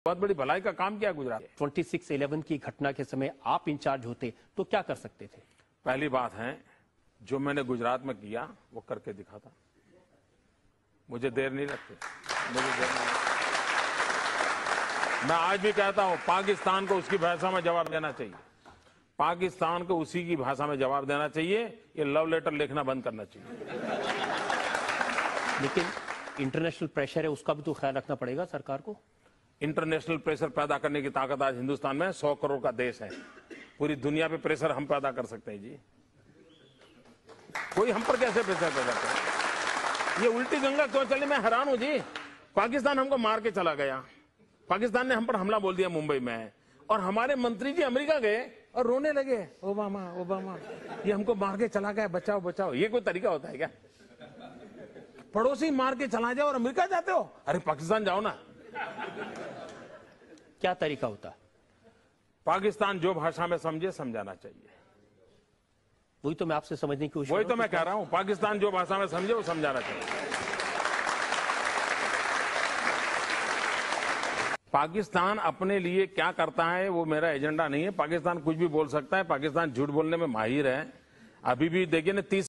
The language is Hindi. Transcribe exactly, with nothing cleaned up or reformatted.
बहुत बड़ी भलाई का काम किया गुजरात। छब्बीस ग्यारह की घटना के समय आप इंचार्ज होते तो क्या कर सकते थे? पहली बात है, जो मैंने गुजरात में किया वो करके दिखाता। मुझे देर नहीं लगती, मुझे देर नहीं लगती। मैं आज भी कहता हूं, पाकिस्तान को उसकी भाषा में जवाब देना चाहिए। पाकिस्तान को उसी की भाषा में जवाब देना चाहिए। ये लव लेटर लिखना बंद करना चाहिए। लेकिन इंटरनेशनल प्रेशर है, उसका भी तो ख्याल रखना पड़ेगा सरकार को। इंटरनेशनल प्रेशर पैदा करने की ताकत आज हिंदुस्तान में सौ करोड़ का देश है। पूरी दुनिया पे प्रेशर हम पैदा कर सकते हैं जी। कोई हम पर कैसे प्रेशर पैदा करे? ये उल्टी गंगा क्यों चली? मैं हैरान हूं जी। पाकिस्तान हमको मार के चला गया, पाकिस्तान ने हम पर हमला बोल दिया मुंबई में, और हमारे मंत्री जी अमेरिका गए और रोने लगे, ओबामा ओबामा ये हमको मार के चला गया, बचाओ बचाओ। ये कोई तरीका होता है क्या? पड़ोसी मार के चला जाओ और अमेरिका जाते हो? अरे पाकिस्तान जाओ ना। क्या तरीका होता? पाकिस्तान जो भाषा में समझे समझाना चाहिए। वही तो मैं आपसे समझने की कोशिश वही तो मैं कह रहा हूं, पाकिस्तान जो भाषा में समझे वो समझाना चाहिए। पाकिस्तान अपने लिए क्या करता है वो मेरा एजेंडा नहीं है। पाकिस्तान कुछ भी बोल सकता है, पाकिस्तान झूठ बोलने में माहिर है। अभी भी देखिए ना, तीस